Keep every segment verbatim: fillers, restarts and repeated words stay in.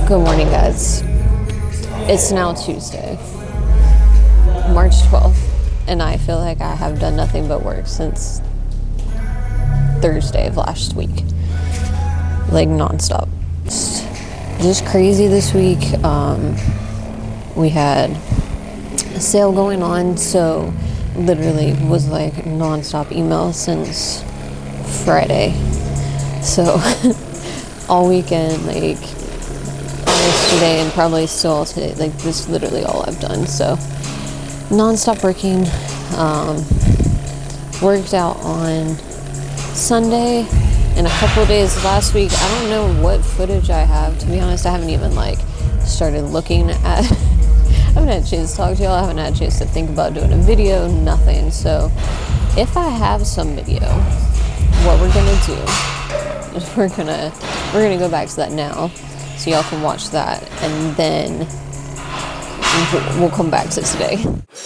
Good morning, guys. It's now Tuesday, March twelfth, and I feel like I have done nothing but work since Thursday of last week. Like, nonstop. Just, just crazy this week. Um, we had a sale going on, so literally was like nonstop emails since Friday. So all weekend, like all yesterday, and probably still all today. Like, this is literally all I've done. So nonstop working. Um, worked out on Sunday and a couple of days last week. I don't know what footage I have. To be honest, I haven't even like started looking at. I haven't had a chance to talk to y'all. I haven't had a chance to think about doing a video. Nothing. So if I have some video, what we're gonna do is we're gonna we're gonna go back to that now, so y'all can watch that, and then we'll come back to today.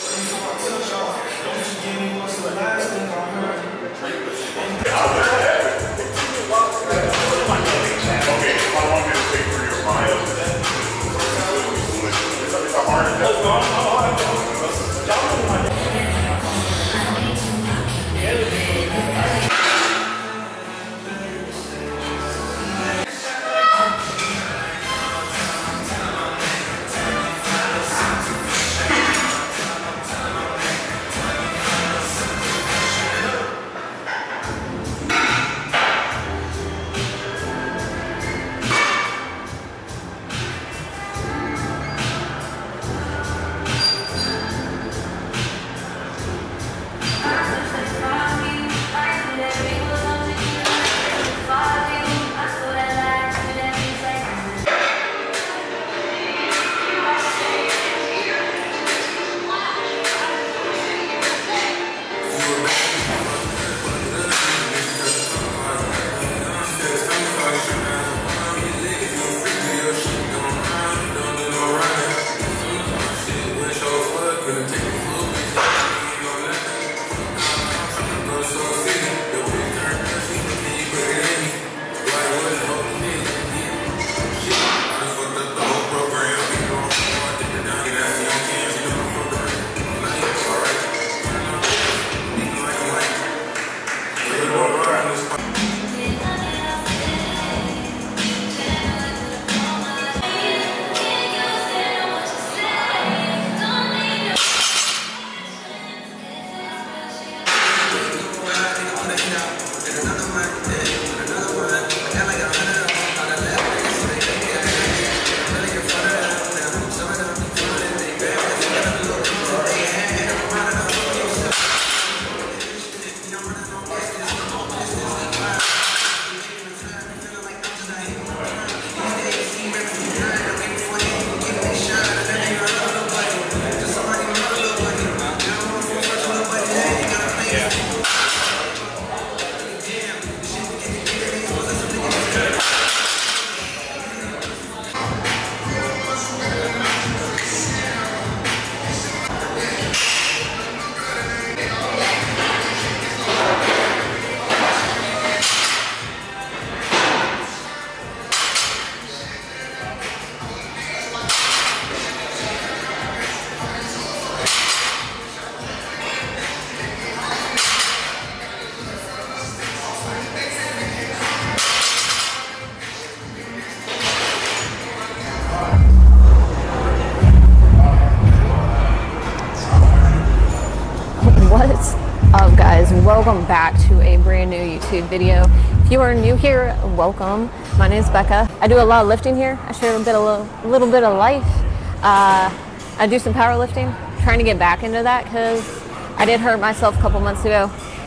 What's up, guys? Welcome back to a brand new YouTube video. If you are new here, welcome. My name is Becca. I do a lot of lifting here. I share a bit, a little, a little bit of life. Uh, I do some powerlifting. Trying to get back into that because I did hurt myself a couple months ago.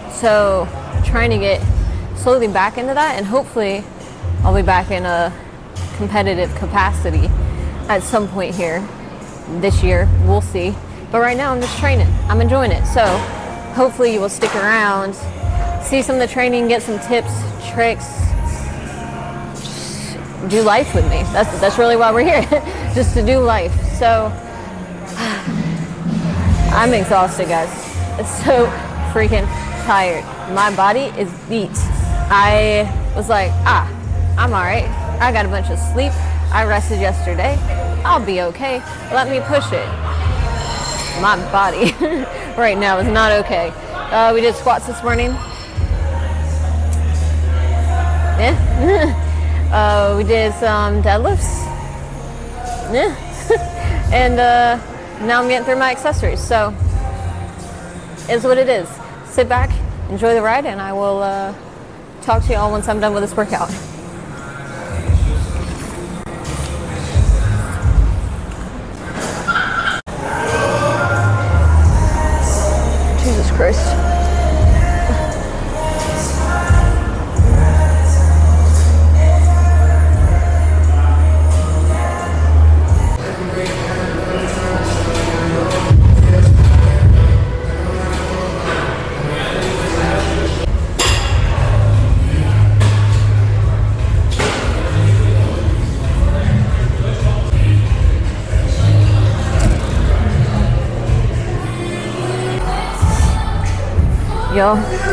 So trying to get slowly back into that, and hopefully I'll be back in a competitive capacity at some point here this year. We'll see. But right now I'm just training. I'm enjoying it. So hopefully you will stick around, see some of the training, get some tips, tricks, just do life with me. That's, that's really why we're here, just to do life. So I'm exhausted, guys. It's so freaking tired. My body is beat. I was like, ah, I'm all right. I got a bunch of sleep. I rested yesterday. I'll be okay. Let me push it. My body right now is not okay. Uh, we did squats this morning. Yeah. uh, we did some deadlifts. Yeah. And uh, now I'm getting through my accessories. So, it's what it is. Sit back, enjoy the ride, and I will uh, talk to you all once I'm done with this workout. Jesus Christ. Yo,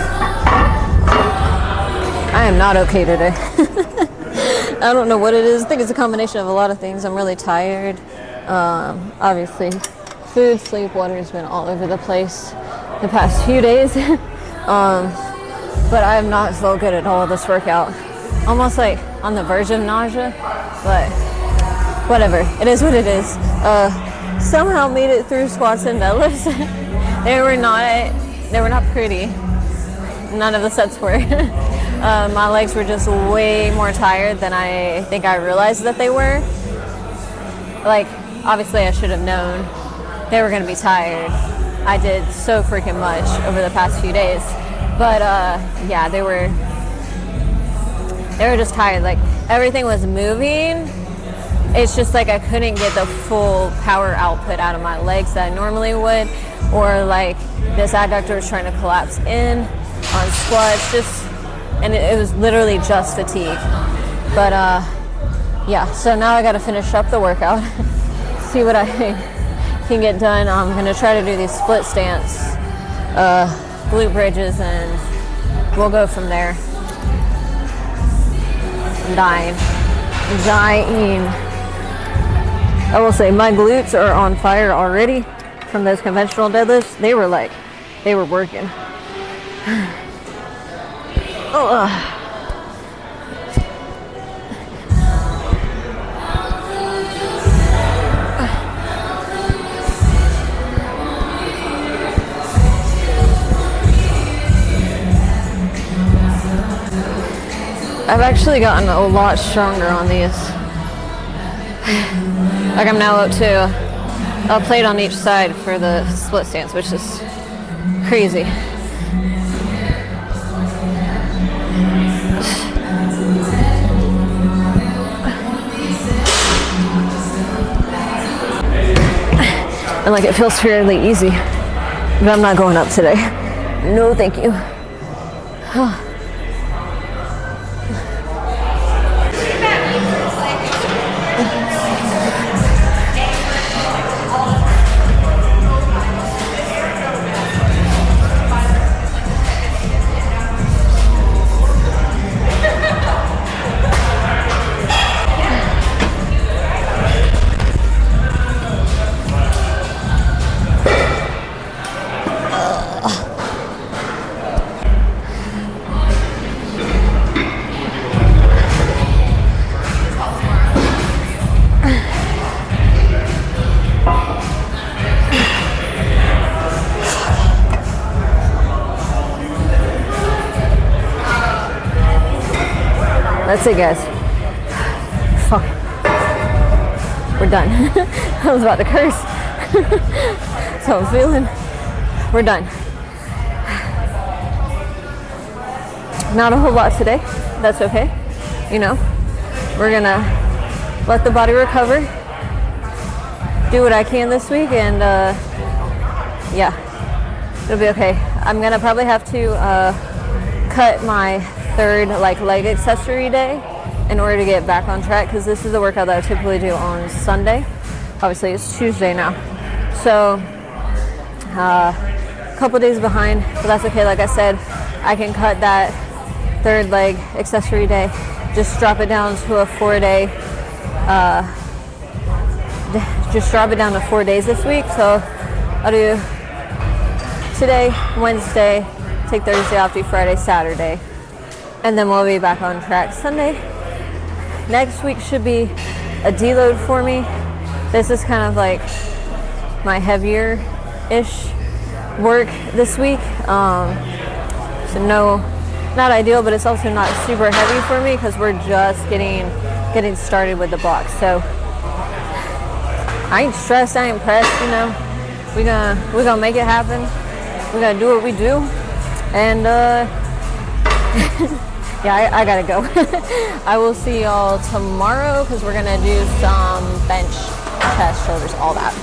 I am not okay today. I don't know what it is. I think it's a combination of a lot of things. I'm really tired. Um, obviously, food, sleep, water has been all over the place the past few days. um, but I have not felt good at all this workout. Almost like on the verge of nausea, but whatever. It is what it is. Uh, somehow made it through squats and deadlifts. They were not... They were not pretty. None of the sets were. uh, my legs were just way more tired than I think I realized that they were. Like, obviously I should have known they were going to be tired. I did so freaking much over the past few days. But uh, yeah, they were, they were just tired. Like, everything was moving. It's just like I couldn't get the full power output out of my legs that I normally would. Or like this adductor was trying to collapse in on squats, just, and it, it was literally just fatigue. But uh, yeah, so now I got to finish up the workout, see what I can get done. I'm gonna try to do these split stance, uh, glute bridges, and we'll go from there. I'm dying, I'm dying. I will say my glutes are on fire already. From those conventional deadlifts, they were like, they were working. Oh, uh. I've actually gotten a lot stronger on these. Like I'm now up to a plate on each side for the split stance, which is crazy. And like it feels fairly easy, but I'm not going up today. No, thank you. That's it, guys. Fuck. We're done. I was about to curse. So I'm feeling, we're done. Not a whole lot today. That's okay. You know, we're gonna let the body recover, do what I can this week, and uh, yeah, it'll be okay. I'm gonna probably have to uh, cut my third like leg accessory day in order to get back on track, because this is the workout that I typically do on Sunday. Obviously it's Tuesday now, so uh, a couple days behind, but that's okay. Like I said, I can cut that third leg accessory day, just drop it down to a four day uh, just drop it down to four days this week. So I'll do today, Wednesday, take Thursday off, do Friday, Saturday, and then we'll be back on track Sunday. Next week should be a deload for me. This is kind of like my heavier-ish work this week. Um, so no, not ideal, but it's also not super heavy for me because we're just getting getting started with the block. So I ain't stressed, I ain't pressed, you know. We're gonna we're gonna make it happen. We're gonna do what we do, and uh, yeah, I, I gotta go. I will see y'all tomorrow because we're gonna do some bench, chest, shoulders, all that.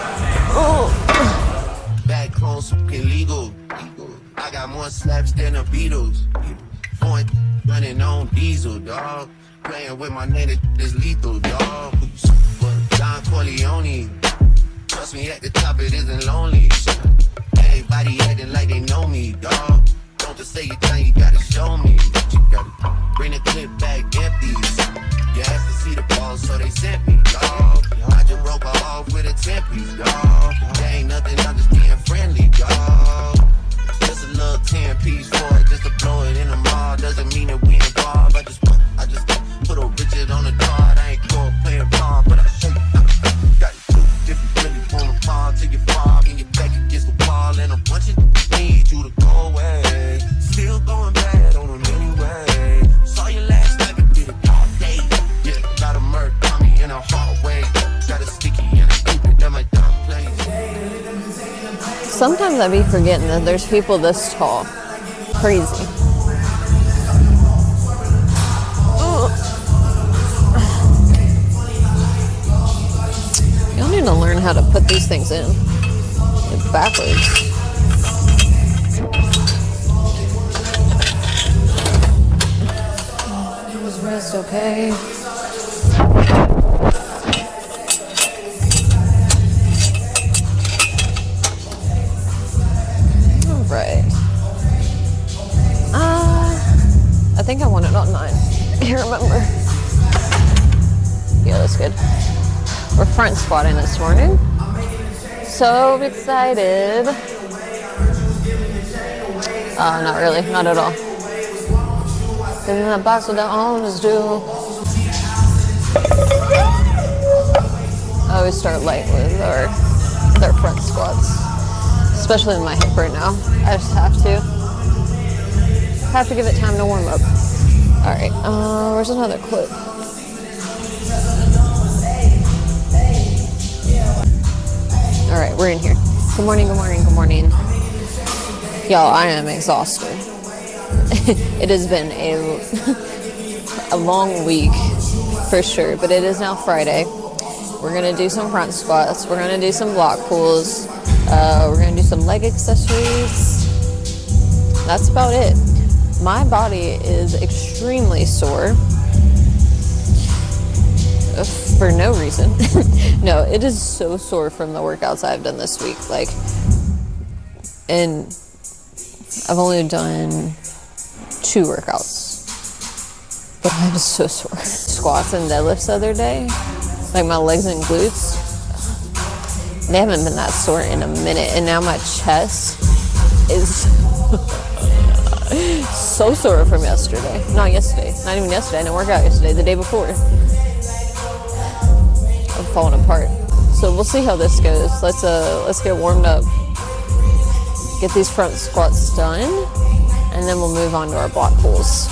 Ooh. Back home, illegal. I got more slaps than the Beatles. Foreign running on diesel, dog. Playing with my name is lethal, dog. Don Corleone. Trust me, at the top it isn't lonely. Everybody acting like they know me, dog. Don't just say it, you gotta show me. You gotta bring the clip back empty. You asked to see the ball, so they sent me, dog. I just broke her off with a ten piece, dog. There ain't nothing, I'm just being friendly, dog. Just a little ten piece for it, just to blow it in the mall. Doesn't mean that we involved. I just, I just put a Richard on the card. I ain't going playing ball, but I show you. Got it too. If you really wanna fall till you fall, and your back against the wall, and a bunch of need you to go away. Still going bad on them anyway. Saw you last night, but did it all day. Yeah, got a murk on me in a hallway. Got a sticky and a stupid at my dark place. Sometimes I be forgetting that there's people this tall. Crazy. Y'all need to learn how to put these things in. Like backwards. Rest okay. All right. Uh, I think I want it on nine. I can't remember. Yeah, that's good. We're front squatting this morning. So excited. Uh, not really, not at all. In that box with the owners do. I always start light with our, with our front squats, especially in my hip right now. I just have to. Have to give it time to warm up. All right, uh, where's another clip? All right, we're in here. Good morning, good morning, good morning. Y'all, I am exhausted. It has been a, a long week for sure, but it is now Friday. We're gonna do some front squats. We're gonna do some block pulls. Uh, we're gonna do some leg accessories. That's about it. My body is extremely sore for no reason. No, it is so sore from the workouts I've done this week. Like, and I've only done two workouts, but I'm so sore. Squats and deadlifts the other day, like my legs and glutes, they haven't been that sore in a minute, and now my chest is so sore from yesterday. Not yesterday, not even yesterday. I didn't work out yesterday, the day before. I'm falling apart. So we'll see how this goes. Let's uh let's get warmed up, get these front squats done, and then we'll move on to our block pulls.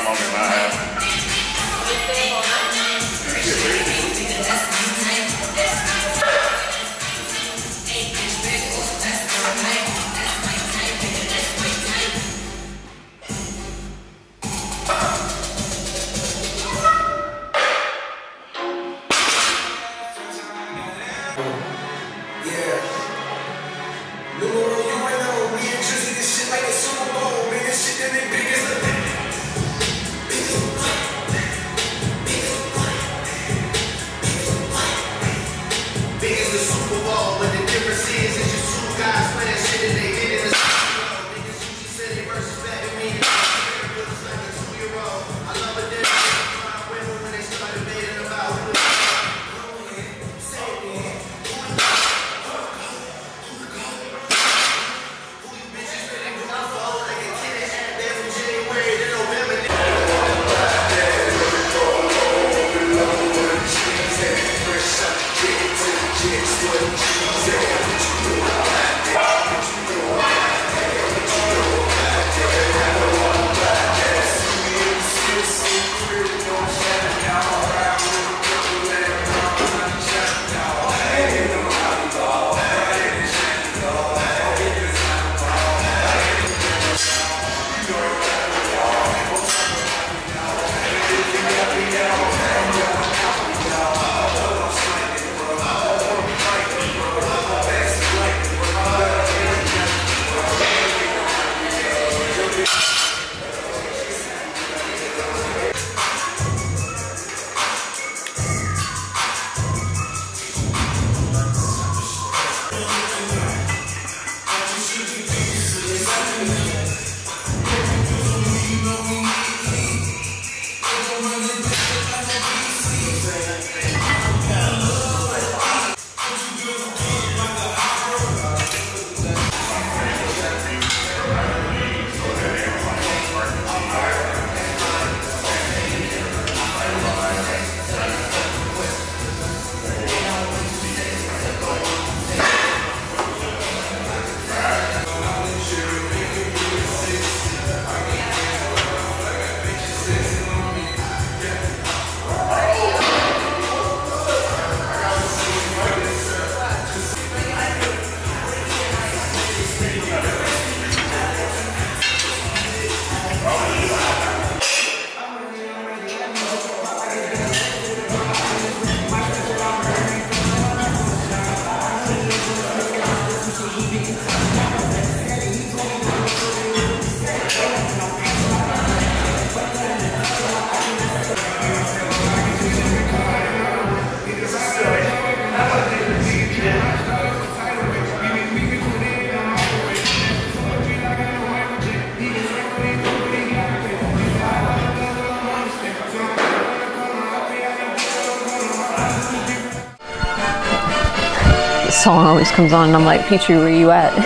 Song always comes on and I'm like, Petrie, where you at?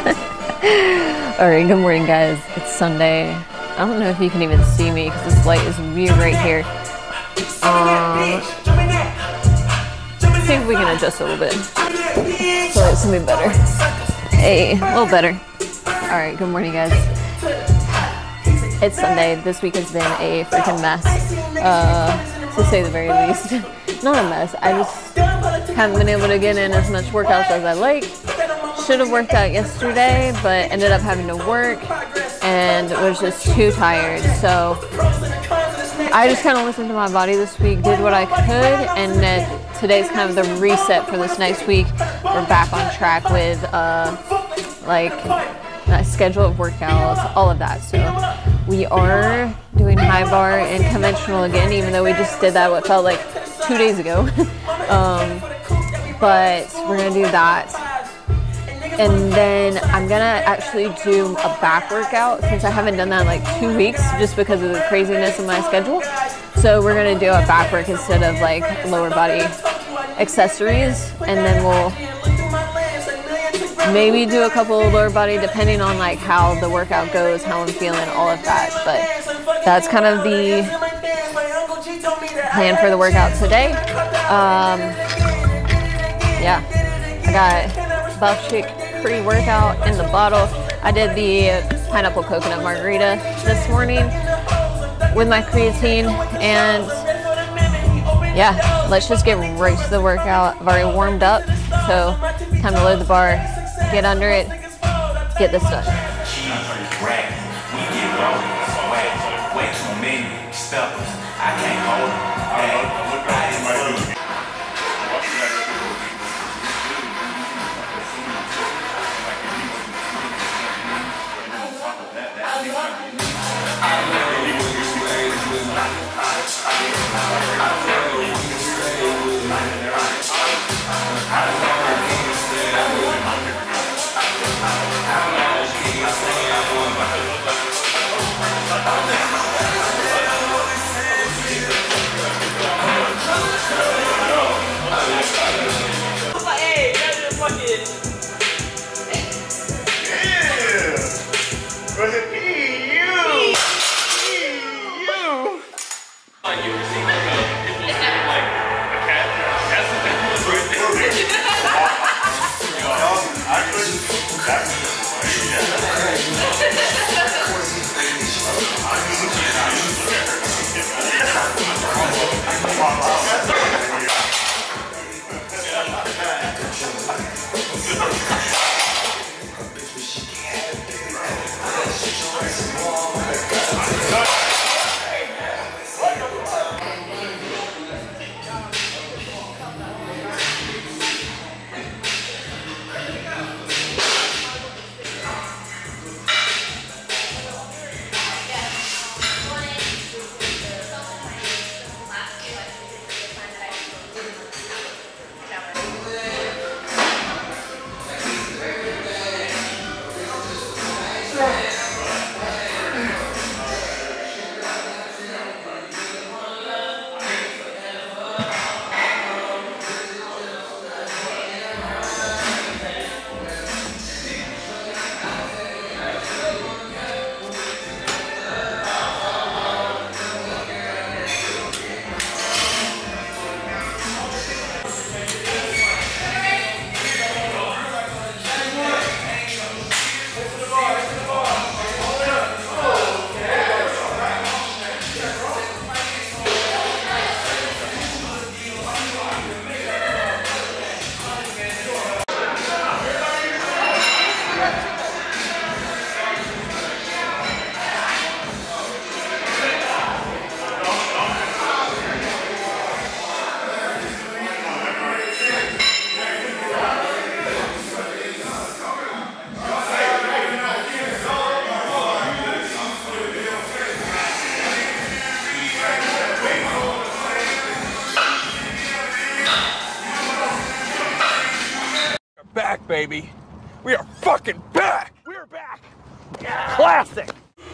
Alright, good morning guys. It's Sunday. I don't know if you can even see me because this light is weird right here. Um, I think we can adjust a little bit so it's gonna be better. Hey, a little better. Alright, good morning guys. It's Sunday. This week has been a freaking mess, uh, to say the very least. Not a mess, I just haven't been able to get in as much workouts as I like. Should have worked out yesterday, but ended up having to work and was just too tired. So I just kind of listened to my body this week, did what I could, and then today's kind of the reset for this next week. We're back on track with uh, like a schedule of workouts, all of that. So we are doing high bar and conventional again, even though we just did that what felt like two days ago. um, but we're gonna do that. And then I'm gonna actually do a back workout since I haven't done that in like two weeks just because of the craziness of my schedule. So we're gonna do a back work instead of like lower body accessories, and then we'll maybe do a couple of lower body depending on like how the workout goes, how I'm feeling, all of that. But that's kind of the plan for the workout today. Um, yeah, I got Buffchick pre-workout in the bottle. I did the pineapple coconut margarita this morning. with my creatine, and yeah, let's just get right to the workout. I've already warmed up, so time to load the bar, get under it, get this done. Back, baby. We are fucking back. We're back. Yeah. Classic.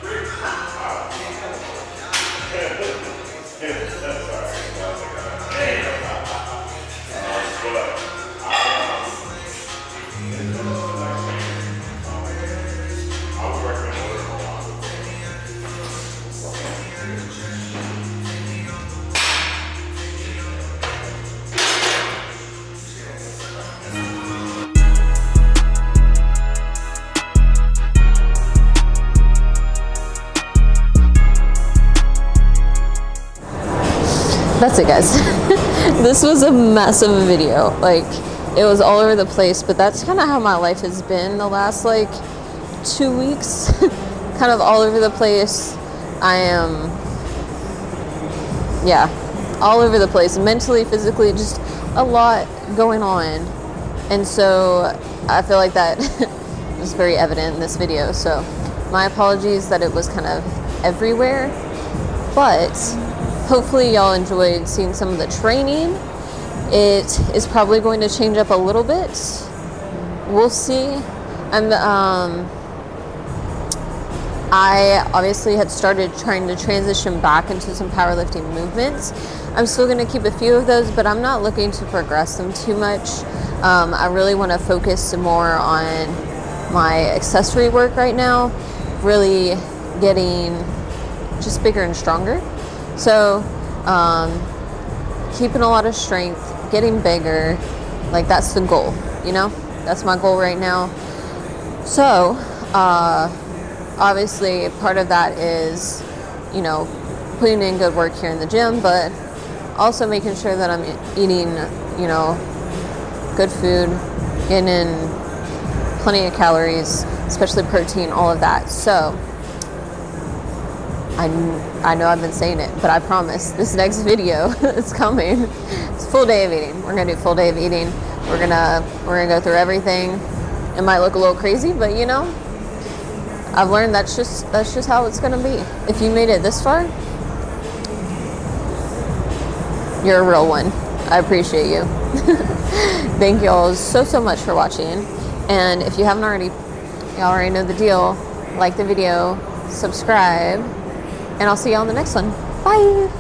That's it, guys. This was a mess of a video. Like, it was all over the place, but that's kind of how my life has been the last like two weeks. Kind of all over the place. I am, yeah, all over the place, mentally, physically, just a lot going on. And so I feel like that was very evident in this video. So my apologies that it was kind of everywhere, but hopefully y'all enjoyed seeing some of the training. It is probably going to change up a little bit. We'll see. I'm, um, I obviously had started trying to transition back into some powerlifting movements. I'm still going to keep a few of those, but I'm not looking to progress them too much. Um, I really want to focus more on my accessory work right now, really getting just bigger and stronger. So, um, keeping a lot of strength, getting bigger, like that's the goal, you know? That's my goal right now. So, uh, obviously part of that is, you know, putting in good work here in the gym, but also making sure that I'm eating, you know, good food, getting in plenty of calories, especially protein, all of that. So I, I know I've been saying it, but I promise this next video is coming. It's a full day of eating. We're gonna do a full day of eating. We're gonna we're gonna go through everything. It might look a little crazy, but you know, I've learned that's just that's just how it's gonna be. If you made it this far, you're a real one. I appreciate you. Thank you all so so much for watching. And if you haven't already, you already know the deal. Like the video, subscribe, and I'll see you on the next one. Bye.